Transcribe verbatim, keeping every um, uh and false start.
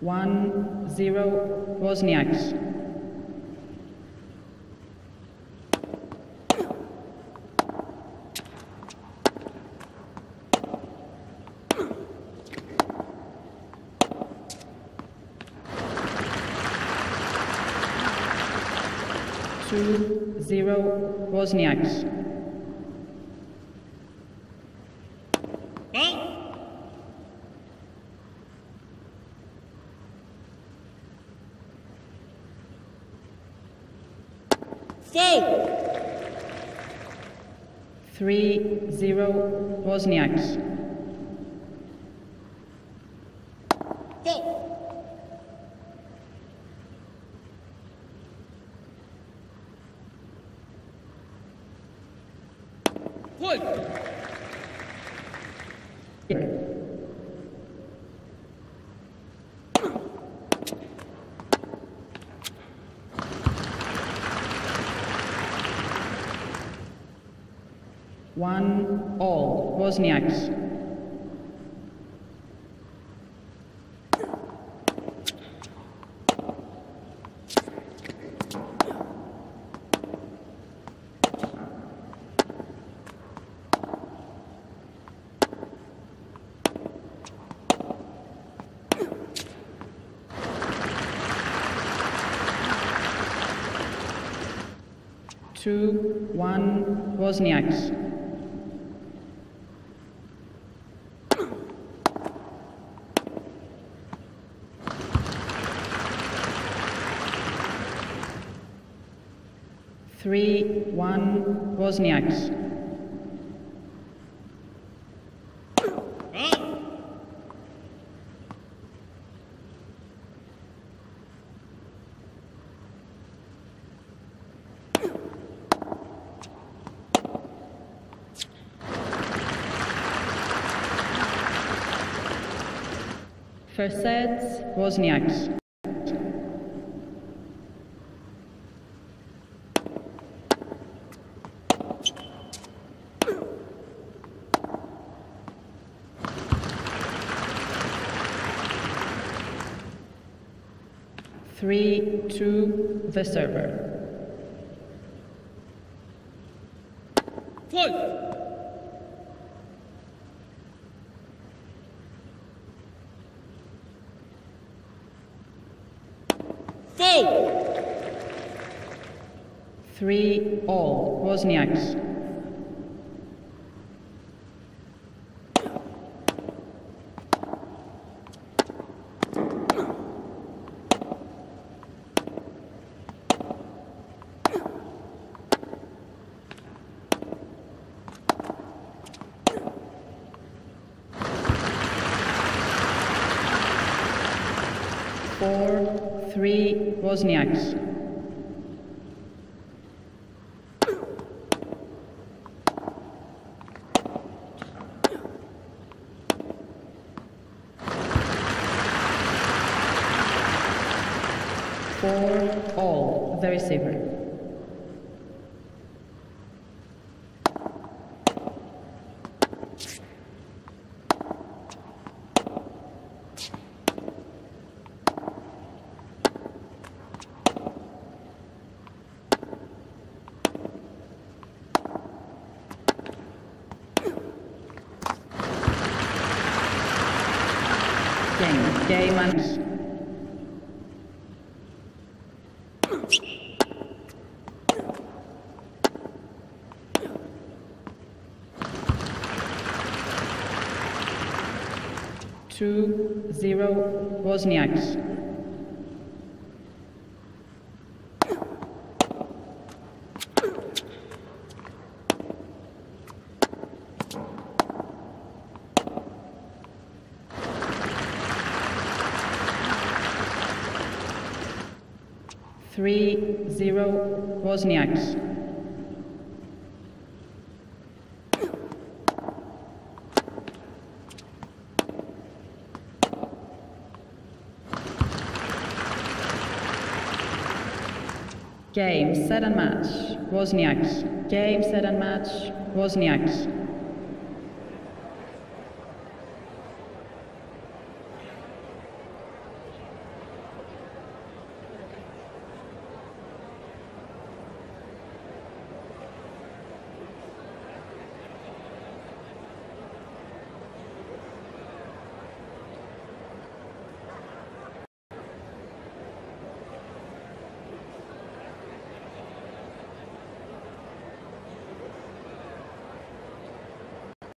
one zero Wozniaks. Two zero Wozniaks. Four. Three zero Wozniaks. Four. One. One all Wozniaks. Two one Wozniaks. Three one Wozniaks. First set Wozniaks. Three, two, the server. Five. Four. Three, all Wozniaks. Four, three, Wozniaks. Four, all, the receiver. Game, game and two, zero, Wozniaks. Three, zero, Wozniaks. Game, set and match, Wozniaks. Game, set and match, Wozniaks.